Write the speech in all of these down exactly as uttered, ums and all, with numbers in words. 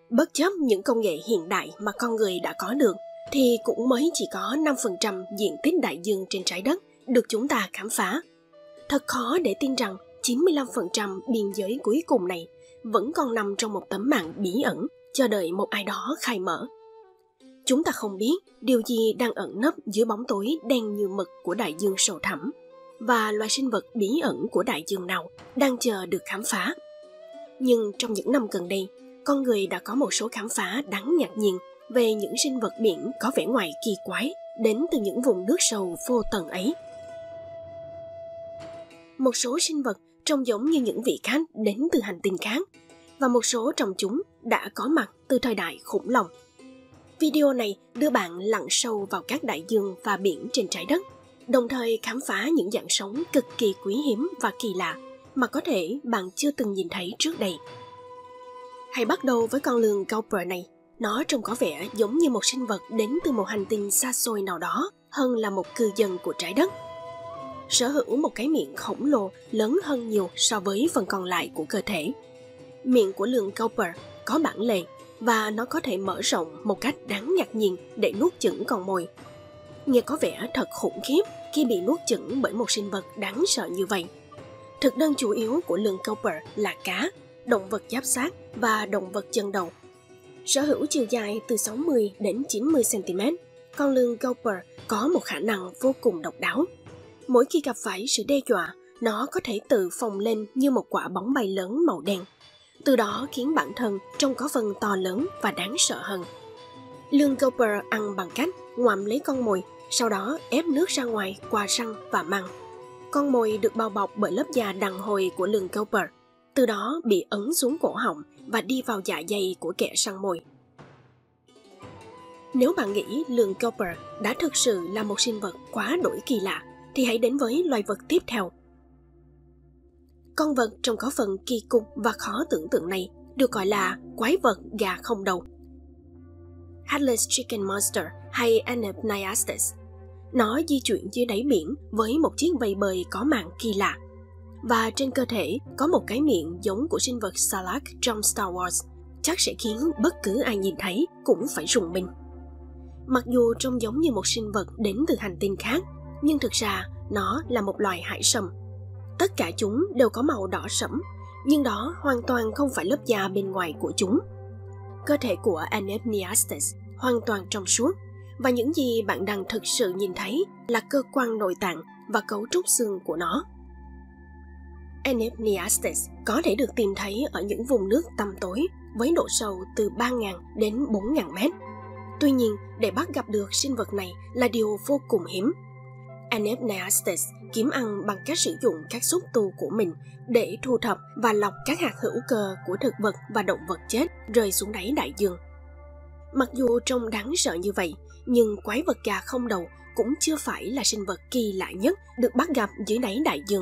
Bất chấp những công nghệ hiện đại mà con người đã có được, thì cũng mới chỉ có năm phần trăm diện tích đại dương trên trái đất được chúng ta khám phá. Thật khó để tin rằng chín mươi lăm phần trăm biên giới cuối cùng này vẫn còn nằm trong một tấm màn bí ẩn, chờ đợi một ai đó khai mở. Chúng ta không biết điều gì đang ẩn nấp dưới bóng tối đen như mực của đại dương sâu thẳm, và loài sinh vật bí ẩn của đại dương nào đang chờ được khám phá. Nhưng trong những năm gần đây, con người đã có một số khám phá đáng ngạc nhiên về những sinh vật biển có vẻ ngoài kỳ quái đến từ những vùng nước sâu vô tận ấy. Một số sinh vật trông giống như những vị khách đến từ hành tinh khác, và một số trong chúng đã có mặt từ thời đại khủng long. Video này đưa bạn lặn sâu vào các đại dương và biển trên trái đất, đồng thời khám phá những dạng sống cực kỳ quý hiếm và kỳ lạ mà có thể bạn chưa từng nhìn thấy trước đây. Hãy bắt đầu với con lươn Gulper này. Nó trông có vẻ giống như một sinh vật đến từ một hành tinh xa xôi nào đó hơn là một cư dân của trái đất. Sở hữu một cái miệng khổng lồ lớn hơn nhiều so với phần còn lại của cơ thể. Miệng của lươn Gulper có bản lề và nó có thể mở rộng một cách đáng ngạc nhiên để nuốt chửng con mồi. Nghe có vẻ thật khủng khiếp khi bị nuốt chửng bởi một sinh vật đáng sợ như vậy. Thực đơn chủ yếu của lươn Gulper là cá, động vật giáp xác và động vật chân đầu. Sở hữu chiều dài từ sáu mươi đến chín mươi xăng ti mét, con lươn Gulper có một khả năng vô cùng độc đáo. Mỗi khi gặp phải sự đe dọa, nó có thể tự phồng lên như một quả bóng bay lớn màu đen, từ đó khiến bản thân trông có phần to lớn và đáng sợ hơn. Lươn Gulper ăn bằng cách ngoạm lấy con mồi, sau đó ép nước ra ngoài qua răng và măng. Con mồi được bao bọc bởi lớp da đàn hồi của lươn Gulper, từ đó bị ấn xuống cổ họng và đi vào dạ dày của kẻ săn mồi. Nếu bạn nghĩ lươn Gulper đã thực sự là một sinh vật quá đỗi kỳ lạ, thì hãy đến với loài vật tiếp theo. Con vật trông có phần kỳ cục và khó tưởng tượng này được gọi là quái vật gà không đầu, Headless Chicken Monster hay Anapniastes. Nó di chuyển dưới đáy biển với một chiếc vây bơi có màng kỳ lạ, và trên cơ thể có một cái miệng giống của sinh vật Sarlacc trong Star Wars, chắc sẽ khiến bất cứ ai nhìn thấy cũng phải rùng mình. Mặc dù trông giống như một sinh vật đến từ hành tinh khác, nhưng thực ra nó là một loài hải sâm. Tất cả chúng đều có màu đỏ sẫm, nhưng đó hoàn toàn không phải lớp da bên ngoài của chúng. Cơ thể của Anapniastes hoàn toàn trong suốt, và những gì bạn đang thực sự nhìn thấy là cơ quan nội tạng và cấu trúc xương của nó. Anapniastes có thể được tìm thấy ở những vùng nước tăm tối với độ sâu từ ba nghìn đến bốn nghìn mét. Tuy nhiên, để bắt gặp được sinh vật này là điều vô cùng hiếm. Anapniastes kiếm ăn bằng cách sử dụng các xúc tu của mình để thu thập và lọc các hạt hữu cơ của thực vật và động vật chết rơi xuống đáy đại dương. Mặc dù trông đáng sợ như vậy, nhưng quái vật gà không đầu cũng chưa phải là sinh vật kỳ lạ nhất được bắt gặp dưới đáy đại dương.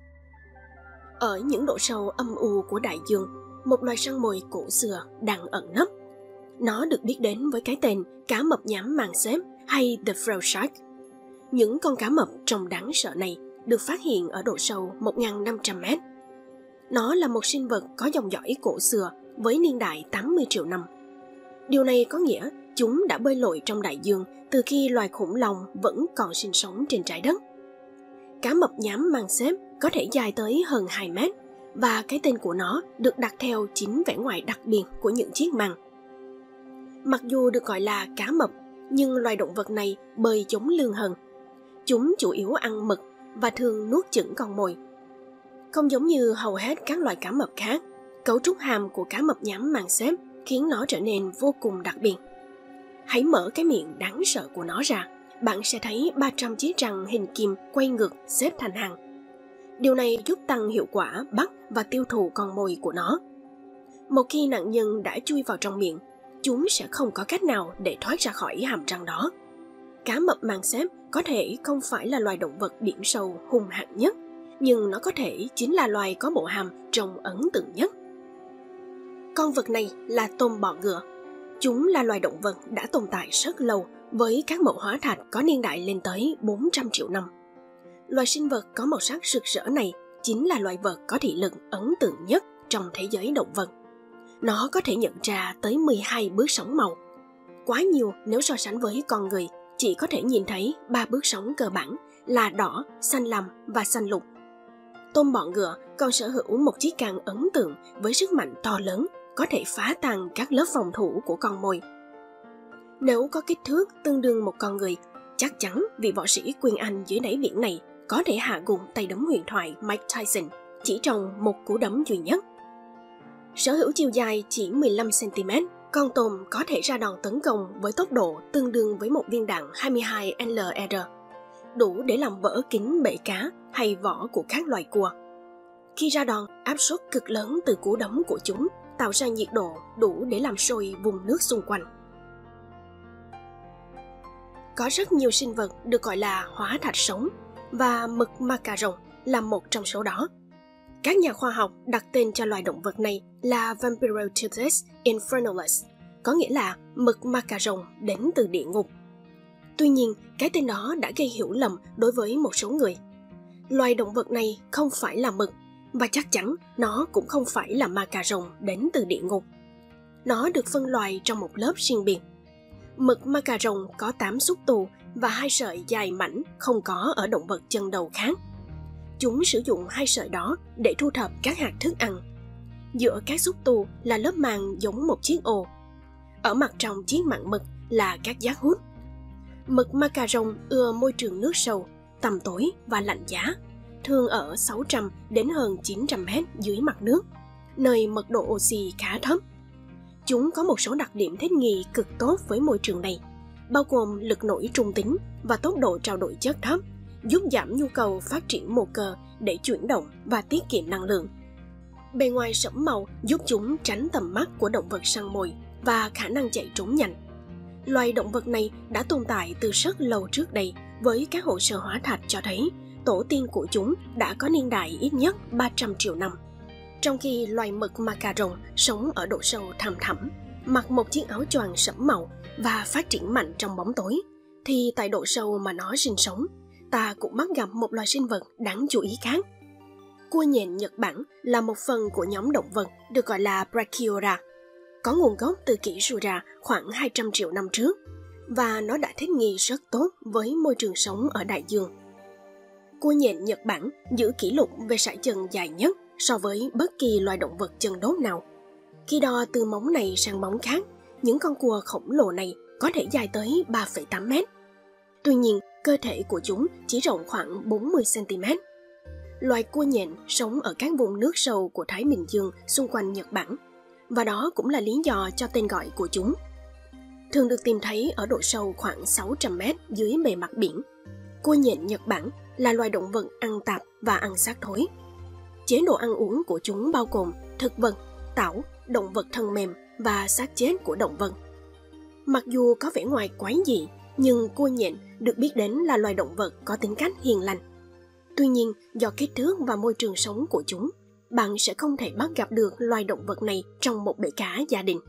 Ở những độ sâu âm u của đại dương, một loài săn mồi cổ xưa đang ẩn nấp. Nó được biết đến với cái tên cá mập nhám màng xếp hay The Frog Shark. Những con cá mập trông đáng sợ này được phát hiện ở độ sâu một nghìn năm trăm mét. Nó là một sinh vật có dòng dõi cổ xưa với niên đại tám mươi triệu năm. Điều này có nghĩa chúng đã bơi lội trong đại dương từ khi loài khủng long vẫn còn sinh sống trên trái đất. Cá mập nhám màng xếp có thể dài tới hơn hai mét, và cái tên của nó được đặt theo chính vẻ ngoài đặc biệt của những chiếc màng. Mặc dù được gọi là cá mập, nhưng loài động vật này bơi giống lươn hơn. Chúng chủ yếu ăn mực và thường nuốt chửng con mồi. Không giống như hầu hết các loài cá mập khác, cấu trúc hàm của cá mập nhám màng xếp khiến nó trở nên vô cùng đặc biệt. Hãy mở cái miệng đáng sợ của nó ra, bạn sẽ thấy ba trăm chiếc răng hình kim quay ngược xếp thành hàng. Điều này giúp tăng hiệu quả bắt và tiêu thụ con mồi của nó. Một khi nạn nhân đã chui vào trong miệng, chúng sẽ không có cách nào để thoát ra khỏi hàm răng đó. Cá mập màng xếp có thể không phải là loài động vật biển sâu hung hãn nhất, nhưng nó có thể chính là loài có bộ hàm trông ấn tượng nhất. Con vật này là tôm bọ ngựa. Chúng là loài động vật đã tồn tại rất lâu với các mẫu hóa thạch có niên đại lên tới bốn trăm triệu năm. Loài sinh vật có màu sắc rực rỡ này chính là loài vật có thị lực ấn tượng nhất trong thế giới động vật. nó có thể nhận ra tới mười hai bước sóng màu. Quá nhiều nếu so sánh với con người, chỉ có thể nhìn thấy ba bước sóng cơ bản là đỏ, xanh lam và xanh lục. Tôm bọ ngựa còn sở hữu một chiếc càng ấn tượng với sức mạnh to lớn, có thể phá tan các lớp phòng thủ của con mồi. Nếu có kích thước tương đương một con người, chắc chắn vị võ sĩ quyền Anh dưới đáy biển này có thể hạ gục tay đấm huyền thoại Mike Tyson chỉ trong một cú đấm duy nhất. Sở hữu chiều dài chỉ mười lăm xăng ti mét, con tôm có thể ra đòn tấn công với tốc độ tương đương với một viên đạn hai mươi hai L R, đủ để làm vỡ kính bể cá hay vỏ của các loài cua. Khi ra đòn, áp suất cực lớn từ cú đấm của chúng tạo ra nhiệt độ đủ để làm sôi vùng nước xung quanh. Có rất nhiều sinh vật được gọi là hóa thạch sống, và mực ma cà rồng là một trong số đó. Các nhà khoa học đặt tên cho loài động vật này là Vampiroteuthis infernalis, có nghĩa là mực ma cà rồng đến từ địa ngục. Tuy nhiên, cái tên đó đã gây hiểu lầm đối với một số người. Loài động vật này không phải là mực, và chắc chắn nó cũng không phải là ma cà rồng đến từ địa ngục. Nó được phân loài trong một lớp riêng biệt. Mực ma cà rồng có tám xúc tu và hai sợi dài mảnh không có ở động vật chân đầu khác. Chúng sử dụng hai sợi đó để thu thập các hạt thức ăn. Giữa các xúc tu là lớp màng giống một chiếc ô. Ở mặt trong chiếc màng mực là các giác hút. Mực ma cà rồng ưa môi trường nước sâu, tăm tối và lạnh giá, thường ở sáu trăm đến hơn chín trăm mét dưới mặt nước, nơi mật độ oxy khá thấp. Chúng có một số đặc điểm thích nghi cực tốt với môi trường này, bao gồm lực nổi trung tính và tốc độ trao đổi chất thấp, giúp giảm nhu cầu phát triển mô cơ để chuyển động và tiết kiệm năng lượng. Bề ngoài sẫm màu giúp chúng tránh tầm mắt của động vật săn mồi và khả năng chạy trốn nhanh. Loài động vật này đã tồn tại từ rất lâu trước đây, với các hồ sơ hóa thạch cho thấy tổ tiên của chúng đã có niên đại ít nhất ba trăm triệu năm. Trong khi loài mực ma cà rồng sống ở độ sâu thẳm thẳm, mặc một chiếc áo choàng sẫm màu và phát triển mạnh trong bóng tối, thì tại độ sâu mà nó sinh sống, ta cũng bắt gặp một loài sinh vật đáng chú ý khác. Cua nhện Nhật Bản là một phần của nhóm động vật được gọi là Brachyura, có nguồn gốc từ kỷ Jura khoảng hai trăm triệu năm trước, và nó đã thích nghi rất tốt với môi trường sống ở đại dương. Cua nhện Nhật Bản giữ kỷ lục về sải chân dài nhất so với bất kỳ loài động vật chân đốt nào. Khi đo từ móng này sang móng khác, những con cua khổng lồ này có thể dài tới ba phẩy tám mét. Tuy nhiên, cơ thể của chúng chỉ rộng khoảng bốn mươi xăng ti mét. Loài cua nhện sống ở các vùng nước sâu của Thái Bình Dương xung quanh Nhật Bản, và đó cũng là lý do cho tên gọi của chúng. Thường được tìm thấy ở độ sâu khoảng sáu trăm mét dưới bề mặt biển. Cua nhện Nhật Bản là loài động vật ăn tạp và ăn xác thối. Chế độ ăn uống của chúng bao gồm thực vật, tảo, động vật thân mềm và xác chết của động vật. Mặc dù có vẻ ngoài quái dị, nhưng cua nhện được biết đến là loài động vật có tính cách hiền lành. Tuy nhiên, do kích thước và môi trường sống của chúng, bạn sẽ không thể bắt gặp được loài động vật này trong một bể cá gia đình.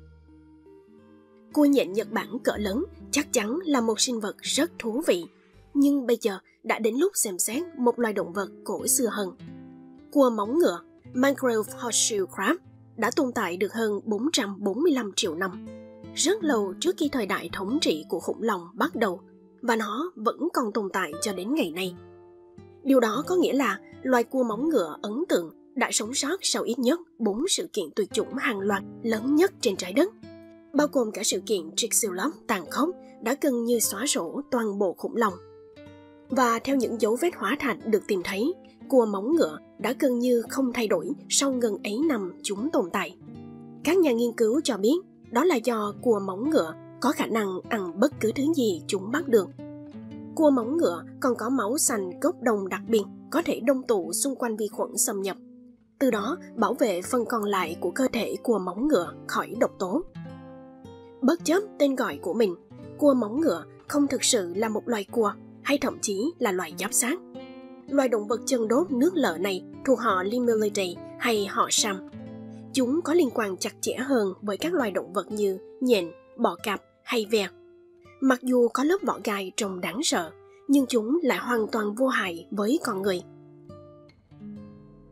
Cua nhện Nhật Bản cỡ lớn chắc chắn là một sinh vật rất thú vị, nhưng bây giờ đã đến lúc xem xét một loài động vật cổ xưa hơn. Cua móng ngựa, Mangrove Horseshoe Crab, đã tồn tại được hơn bốn trăm bốn mươi lăm triệu năm, rất lâu trước khi thời đại thống trị của khủng long bắt đầu, và nó vẫn còn tồn tại cho đến ngày nay. Điều đó có nghĩa là loài cua móng ngựa ấn tượng đã sống sót sau ít nhất bốn sự kiện tuyệt chủng hàng loạt lớn nhất trên trái đất, bao gồm cả sự kiện Chicxulub tàn khốc đã gần như xóa sổ toàn bộ khủng long. Và theo những dấu vết hóa thạch được tìm thấy, cua móng ngựa đã gần như không thay đổi sau ngần ấy năm chúng tồn tại. Các nhà nghiên cứu cho biết đó là do cua móng ngựa có khả năng ăn bất cứ thứ gì chúng bắt được. Cua móng ngựa còn có máu xanh gốc đồng đặc biệt có thể đông tụ xung quanh vi khuẩn xâm nhập, từ đó bảo vệ phần còn lại của cơ thể cua móng ngựa khỏi độc tố. Bất chấp tên gọi của mình, cua móng ngựa không thực sự là một loài cua hay thậm chí là loài giáp xác. Loài động vật chân đốt nước lợ này thuộc họ Limelidae hay họ Sam. Chúng có liên quan chặt chẽ hơn với các loài động vật như nhện, bọ cạp hay ve. Mặc dù có lớp vỏ gai trông đáng sợ, nhưng chúng lại hoàn toàn vô hại với con người.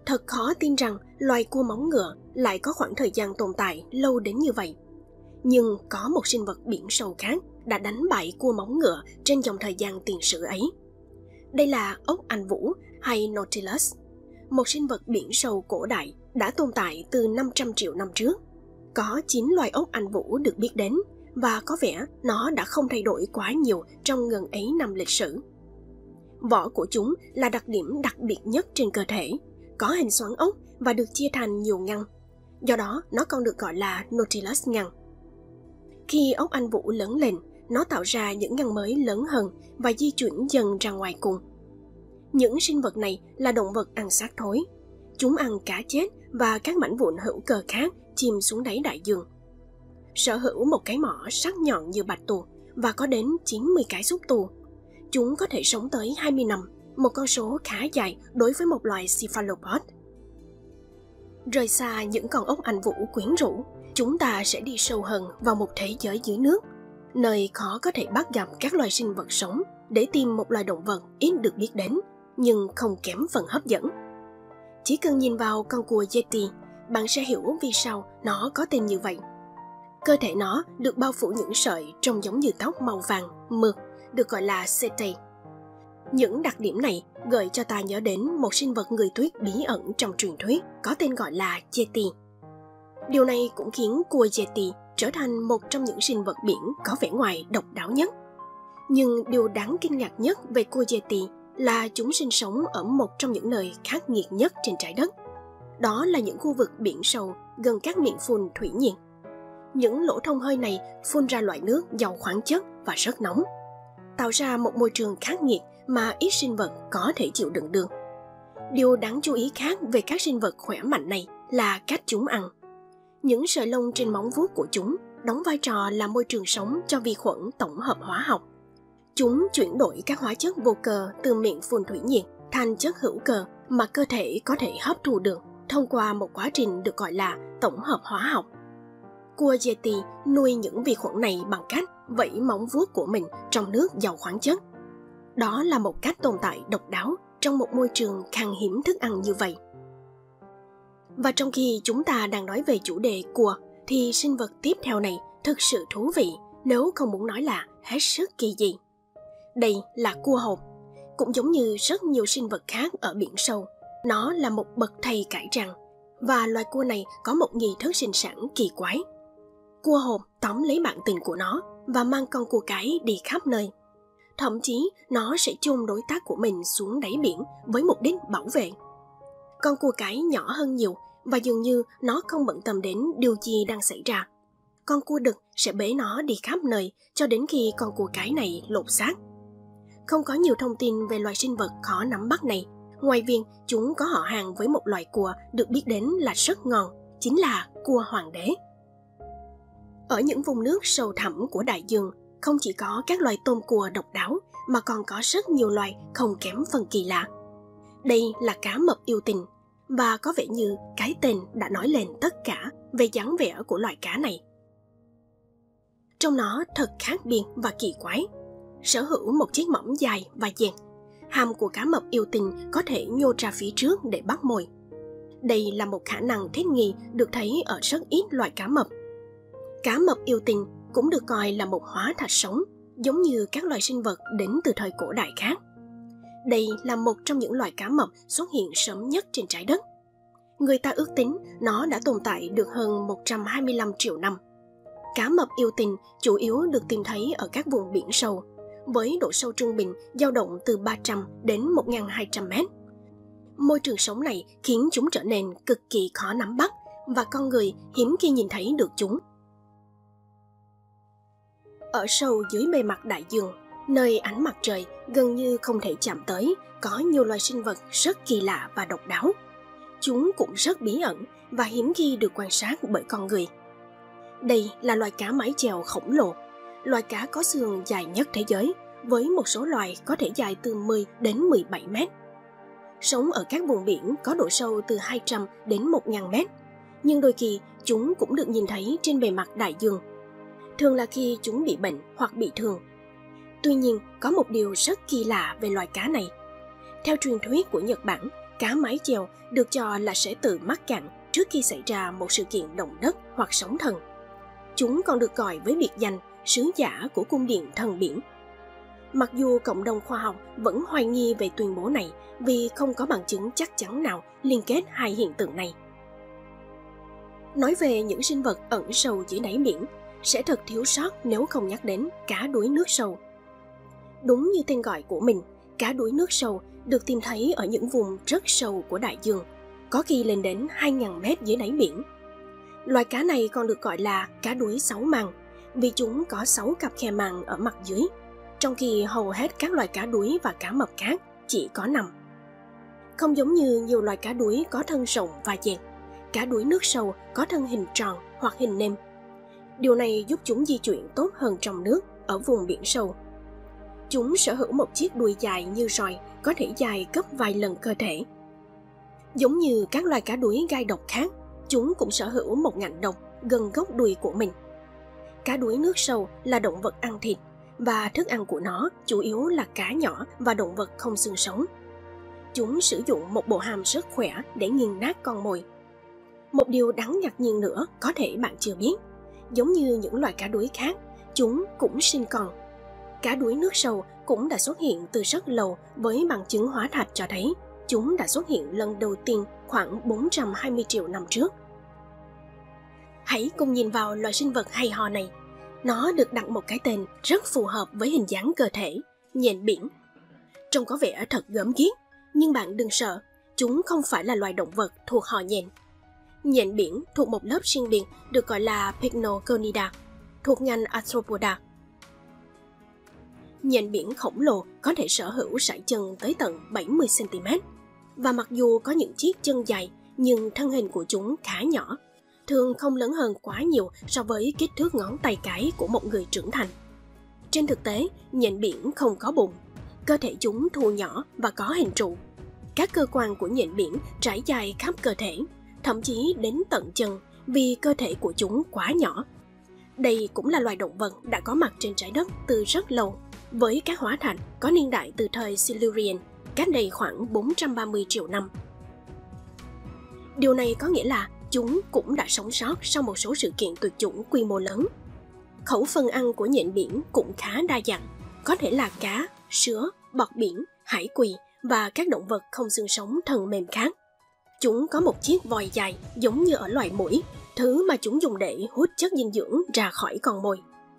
Thật khó tin rằng loài cua móng ngựa lại có khoảng thời gian tồn tại lâu đến như vậy. Nhưng có một sinh vật biển sâu khác đã đánh bại cua móng ngựa trên dòng thời gian tiền sử ấy. Đây là ốc Anh Vũ hay Nautilus, một sinh vật biển sâu cổ đại đã tồn tại từ năm trăm triệu năm trước. Có chín loài ốc Anh Vũ được biết đến và có vẻ nó đã không thay đổi quá nhiều trong ngần ấy năm lịch sử. Vỏ của chúng là đặc điểm đặc biệt nhất trên cơ thể, có hình xoắn ốc và được chia thành nhiều ngăn. Do đó, nó còn được gọi là Nautilus ngăn. Khi ốc Anh Vũ lớn lên, nó tạo ra những ngăn mới lớn hơn và di chuyển dần ra ngoài cùng. Những sinh vật này là động vật ăn xác thối. Chúng ăn cá chết và các mảnh vụn hữu cơ khác chìm xuống đáy đại dương. Sở hữu một cái mỏ sắc nhọn như bạch tuộc và có đến chín mươi cái xúc tu. Chúng có thể sống tới hai mươi năm, một con số khá dài đối với một loài cephalopod. Rời xa những con ốc Anh Vũ quyến rũ, chúng ta sẽ đi sâu hơn vào một thế giới dưới nước, nơi khó có thể bắt gặp các loài sinh vật sống để tìm một loài động vật ít được biết đến, nhưng không kém phần hấp dẫn. Chỉ cần nhìn vào con cua Yeti, bạn sẽ hiểu vì sao nó có tên như vậy. Cơ thể nó được bao phủ những sợi trông giống như tóc màu vàng, mượt, được gọi là setae. Những đặc điểm này gợi cho ta nhớ đến một sinh vật người tuyết bí ẩn trong truyền thuyết có tên gọi là Yeti. Điều này cũng khiến cua Yeti trở thành một trong những sinh vật biển có vẻ ngoài độc đáo nhất. Nhưng điều đáng kinh ngạc nhất về cua Yeti là chúng sinh sống ở một trong những nơi khắc nghiệt nhất trên trái đất. Đó là những khu vực biển sâu gần các miệng phun thủy nhiệt. Những lỗ thông hơi này phun ra loại nước giàu khoáng chất và rất nóng, tạo ra một môi trường khắc nghiệt mà ít sinh vật có thể chịu đựng được. Điều đáng chú ý khác về các sinh vật khỏe mạnh này là cách chúng ăn. Những sợi lông trên móng vuốt của chúng đóng vai trò là môi trường sống cho vi khuẩn tổng hợp hóa học. Chúng chuyển đổi các hóa chất vô cơ từ miệng phun thủy nhiệt thành chất hữu cơ mà cơ thể có thể hấp thụ được thông qua một quá trình được gọi là tổng hợp hóa học. Cua Yeti nuôi những vi khuẩn này bằng cách vẫy móng vuốt của mình trong nước giàu khoáng chất. Đó là một cách tồn tại độc đáo trong một môi trường khan hiếm thức ăn như vậy. Và trong khi chúng ta đang nói về chủ đề cua, thì sinh vật tiếp theo này thực sự thú vị, nếu không muốn nói là hết sức kỳ dị. Đây là cua hộp. Cũng giống như rất nhiều sinh vật khác ở biển sâu, nó là một bậc thầy cải trang, và loài cua này có một nghi thức sinh sản kỳ quái. Cua hộp tóm lấy bạn tình của nó và mang con cua cái đi khắp nơi. Thậm chí nó sẽ chôn đối tác của mình xuống đáy biển với mục đích bảo vệ. Con cua cái nhỏ hơn nhiều và dường như nó không bận tâm đến điều gì đang xảy ra. Con cua đực sẽ bế nó đi khắp nơi cho đến khi con cua cái này lột xác. Không có nhiều thông tin về loài sinh vật khó nắm bắt này, ngoài việc chúng có họ hàng với một loài cua được biết đến là rất ngon, chính là cua hoàng đế. Ở những vùng nước sâu thẳm của đại dương, không chỉ có các loài tôm cua độc đáo mà còn có rất nhiều loài không kém phần kỳ lạ. Đây là cá mập yêu tình, và có vẻ như cái tên đã nói lên tất cả về dáng vẻ của loài cá này. Trông nó thật khác biệt và kỳ quái. Sở hữu một chiếc mõm dài và dẹt. Hàm của cá mập yêu tình có thể nhô ra phía trước để bắt mồi. Đây là một khả năng thích nghi được thấy ở rất ít loài cá mập. Cá mập yêu tình cũng được coi là một hóa thạch sống, giống như các loài sinh vật đến từ thời cổ đại khác. Đây là một trong những loài cá mập xuất hiện sớm nhất trên trái đất. Người ta ước tính nó đã tồn tại được hơn một trăm hai mươi lăm triệu năm. Cá mập yêu tình chủ yếu được tìm thấy ở các vùng biển sâu, với độ sâu trung bình dao động từ ba trăm đến một nghìn hai trăm mét. Môi trường sống này khiến chúng trở nên cực kỳ khó nắm bắt và con người hiếm khi nhìn thấy được chúng. Ở sâu dưới bề mặt đại dương, nơi ánh mặt trời gần như không thể chạm tới, có nhiều loài sinh vật rất kỳ lạ và độc đáo. Chúng cũng rất bí ẩn và hiếm khi được quan sát bởi con người. Đây là loài cá mái chèo khổng lồ, loài cá có xương dài nhất thế giới, với một số loài có thể dài từ mười đến mười bảy mét. Sống ở các vùng biển có độ sâu từ hai trăm đến một nghìn mét, nhưng đôi khi chúng cũng được nhìn thấy trên bề mặt đại dương. Thường là khi chúng bị bệnh hoặc bị thương. Tuy nhiên, có một điều rất kỳ lạ về loài cá này. Theo truyền thuyết của Nhật Bản, cá mái chèo được cho là sẽ tự mắc cạn trước khi xảy ra một sự kiện động đất hoặc sóng thần. Chúng còn được gọi với biệt danh sứ giả của cung điện thần biển. Mặc dù cộng đồng khoa học vẫn hoài nghi về tuyên bố này vì không có bằng chứng chắc chắn nào liên kết hai hiện tượng này. Nói về những sinh vật ẩn sâu dưới đáy biển, sẽ thật thiếu sót nếu không nhắc đến cá đuối nước sâu. Đúng như tên gọi của mình, cá đuối nước sâu được tìm thấy ở những vùng rất sâu của đại dương, có khi lên đến hai nghìn mét dưới đáy biển. Loài cá này còn được gọi là cá đuối sáu màng, vì chúng có sáu cặp khe màng ở mặt dưới, trong khi hầu hết các loài cá đuối và cá mập khác chỉ có năm. Không giống như nhiều loài cá đuối có thân rộng và dẹt, cá đuối nước sâu có thân hình tròn hoặc hình nêm. Điều này giúp chúng di chuyển tốt hơn trong nước ở vùng biển sâu. Chúng sở hữu một chiếc đuôi dài như roi, có thể dài gấp vài lần cơ thể. Giống như các loài cá đuối gai độc khác, chúng cũng sở hữu một ngạnh độc gần gốc đuôi của mình. Cá đuối nước sâu là động vật ăn thịt, và thức ăn của nó chủ yếu là cá nhỏ và động vật không xương sống. Chúng sử dụng một bộ hàm rất khỏe để nghiền nát con mồi. Một điều đáng ngạc nhiên nữa có thể bạn chưa biết, giống như những loài cá đuối khác, chúng cũng sinh con. Cá đuối nước sâu cũng đã xuất hiện từ rất lâu với bằng chứng hóa thạch cho thấy chúng đã xuất hiện lần đầu tiên khoảng bốn trăm hai mươi triệu năm trước. Hãy cùng nhìn vào loài sinh vật hay ho này. Nó được đặt một cái tên rất phù hợp với hình dáng cơ thể, nhện biển. Trông có vẻ thật gớm ghiếc, nhưng bạn đừng sợ, chúng không phải là loài động vật thuộc họ nhện. Nhện biển thuộc một lớp riêng biệt được gọi là Pycnogonidae, thuộc ngành Arthropoda. Nhện biển khổng lồ có thể sở hữu sải chân tới tận bảy mươi xăng ti mét, và mặc dù có những chiếc chân dài, nhưng thân hình của chúng khá nhỏ, thường không lớn hơn quá nhiều so với kích thước ngón tay cái của một người trưởng thành. Trên thực tế, nhện biển không có bụng, cơ thể chúng thu nhỏ và có hình trụ. Các cơ quan của nhện biển trải dài khắp cơ thể, thậm chí đến tận chân vì cơ thể của chúng quá nhỏ. Đây cũng là loài động vật đã có mặt trên trái đất từ rất lâu, với các hóa thạch có niên đại từ thời Silurian, cách đây khoảng bốn trăm ba mươi triệu năm. Điều này có nghĩa là chúng cũng đã sống sót sau một số sự kiện tuyệt chủng quy mô lớn. Khẩu phần ăn của nhện biển cũng khá đa dạng, có thể là cá, sứa, bọt biển, hải quỳ và các động vật không xương sống thân mềm khác. Chúng có một chiếc vòi dài giống như ở loài muỗi, thứ mà chúng dùng để hút chất dinh dưỡng ra khỏi con mồi.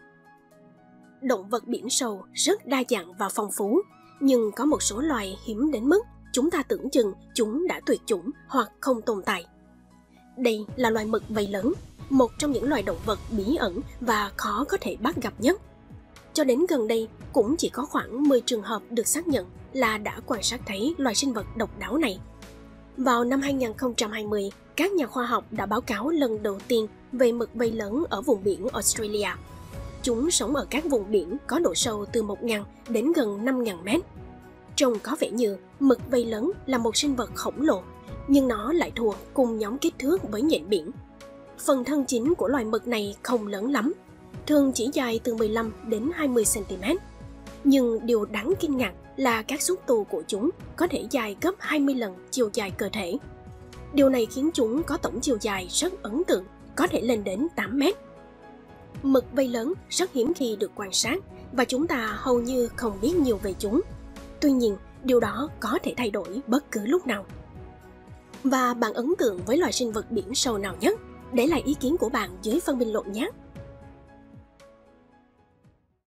Động vật biển sâu rất đa dạng và phong phú, nhưng có một số loài hiếm đến mức chúng ta tưởng chừng chúng đã tuyệt chủng hoặc không tồn tại. Đây là loài mực vây lớn, một trong những loài động vật bí ẩn và khó có thể bắt gặp nhất. Cho đến gần đây, cũng chỉ có khoảng mười trường hợp được xác nhận là đã quan sát thấy loài sinh vật độc đáo này. Vào năm hai nghìn không trăm hai mươi, các nhà khoa học đã báo cáo lần đầu tiên về mực vây lớn ở vùng biển Australia. Chúng sống ở các vùng biển có độ sâu từ một nghìn đến gần năm nghìn mét. Trông có vẻ như mực vây lớn là một sinh vật khổng lồ, nhưng nó lại thua cùng nhóm kích thước với nhện biển. Phần thân chính của loài mực này không lớn lắm, thường chỉ dài từ mười lăm đến hai mươi xăng ti mét. Nhưng điều đáng kinh ngạc là các xúc tu của chúng có thể dài gấp hai mươi lần chiều dài cơ thể. Điều này khiến chúng có tổng chiều dài rất ấn tượng, có thể lên đến tám mét. Mực vây lớn rất hiếm khi được quan sát và chúng ta hầu như không biết nhiều về chúng. Tuy nhiên, điều đó có thể thay đổi bất cứ lúc nào. Và bạn ấn tượng với loài sinh vật biển sâu nào nhất? Để lại ý kiến của bạn dưới phần bình luận nhé!